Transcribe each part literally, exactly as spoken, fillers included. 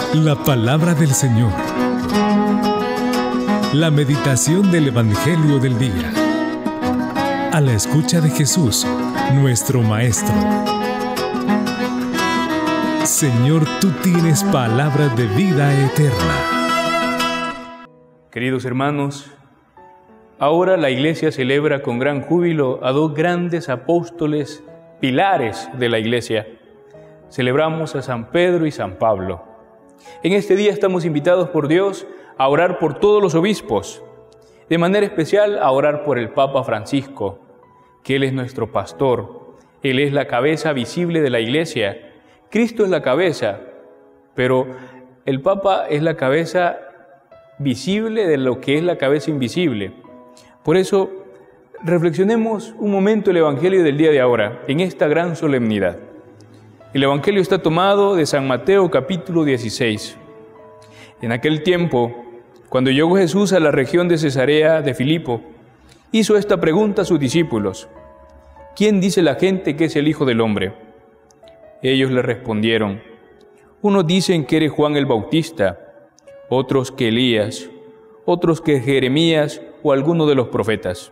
La palabra del Señor. La meditación del Evangelio del día. A la escucha de Jesús, nuestro Maestro. Señor, tú tienes palabra de vida eterna. Queridos hermanos, ahora la Iglesia celebra con gran júbilo a dos grandes apóstoles, pilares de la Iglesia. Celebramos a San Pedro y San Pablo. En este día estamos invitados por Dios a orar por todos los obispos, de manera especial a orar por el Papa Francisco, que Él es nuestro pastor, Él es la cabeza visible de la Iglesia. Cristo es la cabeza, pero el Papa es la cabeza visible de lo que es la cabeza invisible. Por eso, reflexionemos un momento el Evangelio del día de ahora, en esta gran solemnidad. El Evangelio está tomado de San Mateo capítulo dieciséis. En aquel tiempo, cuando llegó Jesús a la región de Cesarea de Filipo, hizo esta pregunta a sus discípulos: ¿quién dice la gente que es el Hijo del Hombre? Ellos le respondieron: unos dicen que eres Juan el Bautista, otros que Elías, otros que Jeremías o alguno de los profetas.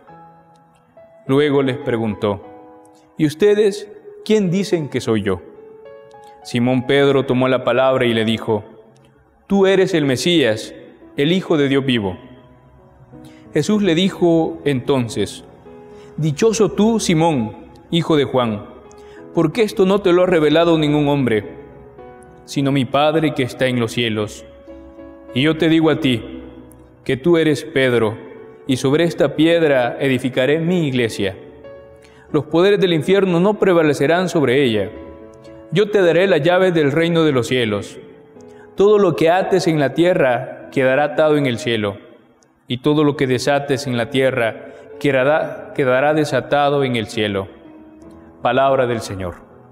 Luego les preguntó: ¿y ustedes quién dicen que soy yo? Simón Pedro tomó la palabra y le dijo: tú eres el Mesías, el Hijo de Dios vivo. Jesús le dijo entonces: dichoso tú, Simón, hijo de Juan, porque esto no te lo ha revelado ningún hombre, sino mi Padre que está en los cielos. Y yo te digo a ti, que tú eres Pedro, y sobre esta piedra edificaré mi iglesia. Los poderes del infierno no prevalecerán sobre ella. Yo te daré las llaves del reino de los cielos. Todo lo que ates en la tierra quedará atado en el cielo, y todo lo que desates en la tierra quedará, quedará desatado en el cielo. Palabra del Señor.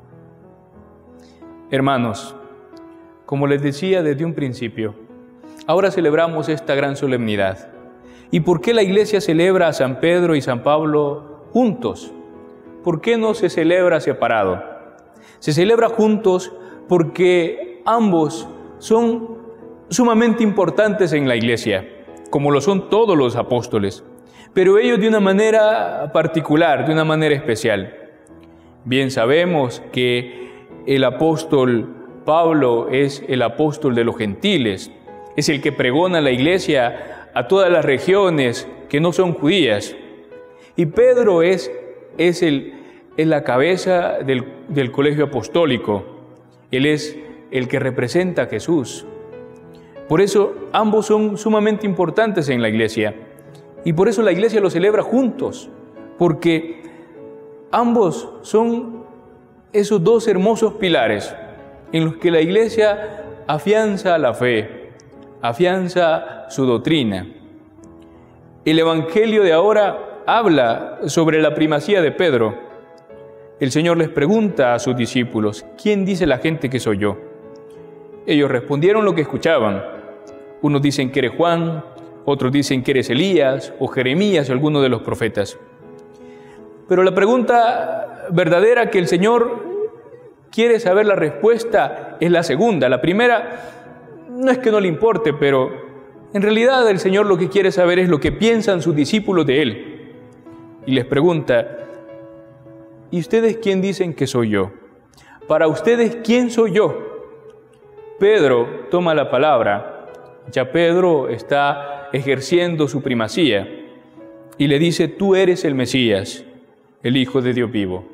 Hermanos, como les decía desde un principio, ahora celebramos esta gran solemnidad. ¿Y por qué la Iglesia celebra a San Pedro y San Pablo juntos? ¿Por qué no se celebra separado? Se celebra juntos porque ambos son sumamente importantes en la Iglesia, como lo son todos los apóstoles, pero ellos de una manera particular, de una manera especial. Bien sabemos que el apóstol Pablo es el apóstol de los gentiles, es el que pregona la Iglesia a todas las regiones que no son judías. Y Pedro es, es, el, es la cabeza del, del colegio apostólico. Él es el que representa a Jesús. Por eso ambos son sumamente importantes en la Iglesia. Y por eso la Iglesia los celebra juntos, porque ambos son esos dos hermosos pilares en los que la Iglesia afianza la fe, afianza su doctrina. El Evangelio de ahora habla sobre la primacía de Pedro. El Señor les pregunta a sus discípulos: ¿quién dice la gente que soy yo? Ellos respondieron lo que escuchaban. Unos dicen que eres Juan, otros dicen que eres Elías o Jeremías o alguno de los profetas. Pero la pregunta verdadera que el Señor quiere saber la respuesta es la segunda. La primera no es que no le importe, pero en realidad el Señor lo que quiere saber es lo que piensan sus discípulos de Él. Y les pregunta: ¿y ustedes quién dicen que soy yo? Para ustedes, ¿quién soy yo? Pedro toma la palabra. Ya Pedro está ejerciendo su primacía y le dice: tú eres el Mesías, el Hijo de Dios vivo.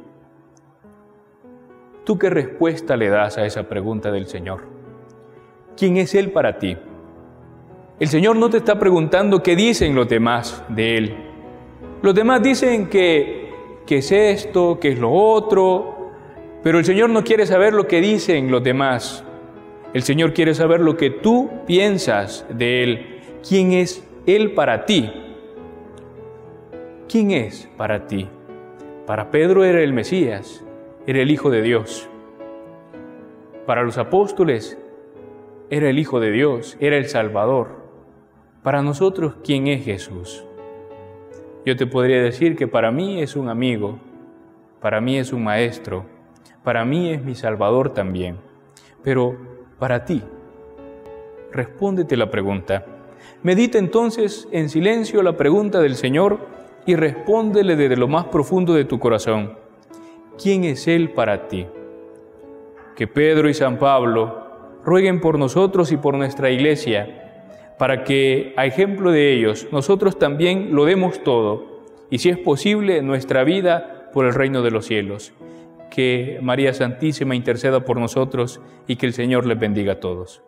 ¿Tú qué respuesta le das a esa pregunta del Señor? ¿Quién es Él para ti? El Señor no te está preguntando qué dicen los demás de Él. Los demás dicen que, que es esto, que es lo otro, pero el Señor no quiere saber lo que dicen los demás. El Señor quiere saber lo que tú piensas de Él. ¿Quién es Él para ti? ¿Quién es para ti? Para Pedro era el Mesías, era el Hijo de Dios. Para los apóstoles era el Hijo de Dios, era el Salvador. Para nosotros, ¿quién es Jesús? Yo te podría decir que para mí es un amigo, para mí es un maestro, para mí es mi Salvador también. Pero para ti, respóndete la pregunta. Medita entonces en silencio la pregunta del Señor y respóndele desde lo más profundo de tu corazón. ¿Quién es Él para ti? Que Pedro y San Pablo rueguen por nosotros y por nuestra Iglesia, para que, a ejemplo de ellos, nosotros también lo demos todo, y si es posible, nuestra vida por el reino de los cielos. Que María Santísima interceda por nosotros y que el Señor les bendiga a todos.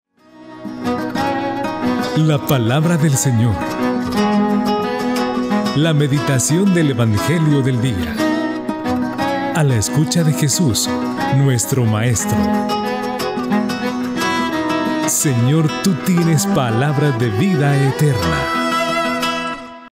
La palabra del Señor. La meditación del Evangelio del día. A la escucha de Jesús, nuestro Maestro. Señor, tú tienes palabra de vida eterna.